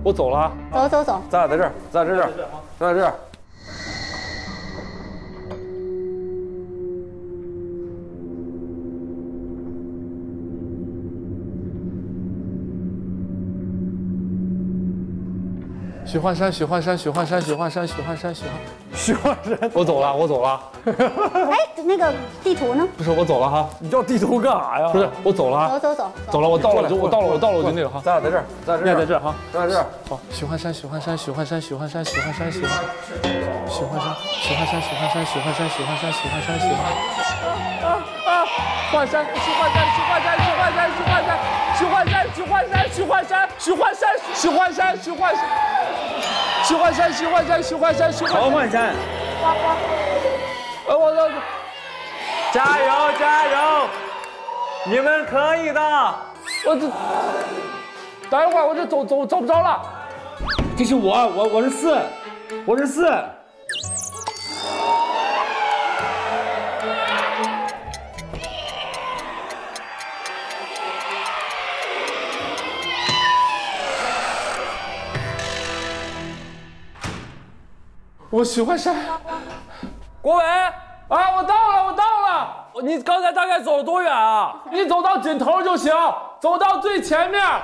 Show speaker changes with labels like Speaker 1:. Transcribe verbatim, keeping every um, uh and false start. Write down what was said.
Speaker 1: 我走了啊。
Speaker 2: 走走走，
Speaker 3: 咱俩在这儿，咱俩在这儿，咱俩在这儿。
Speaker 1: 许幻山，许幻山，许幻山，许幻山，许幻山，许幻，
Speaker 3: 许幻山，
Speaker 1: 我走了，我走了。
Speaker 2: 哎，那个地图呢？
Speaker 1: 不是，我走了哈。
Speaker 3: 你要地图干啥呀？
Speaker 1: 不是，我走了啊。
Speaker 2: 走走走，
Speaker 1: 走了，我到了，我就我到了，我到了，我就那个哈。
Speaker 3: 咱俩在这儿，咱俩
Speaker 1: 你俩在这儿哈。
Speaker 3: 咱俩在这儿。
Speaker 1: 好，许幻山，许幻山，许幻山，许幻山，许幻山，许幻，许幻山，许幻山，许幻山，许幻山，许幻山，许幻山，许幻。啊啊！幻山，许幻山，许幻山，许幻山，许幻山，许幻山，许幻山，许幻山，许幻山，许幻山，许幻山。许幻山，许幻山，许幻山，许幻山。
Speaker 4: 曹幻山，
Speaker 1: 呃，我我
Speaker 4: 加油加油！你们可以的。
Speaker 1: 我这，等一会儿我这走走找不着了。
Speaker 4: 这是我，我我是四，我是四。
Speaker 1: 我许幻山。
Speaker 3: 国伟，
Speaker 1: 啊，我到了，我到了。
Speaker 3: 你刚才大概走了多远啊？
Speaker 1: 你走到尽头就行，走到最前面。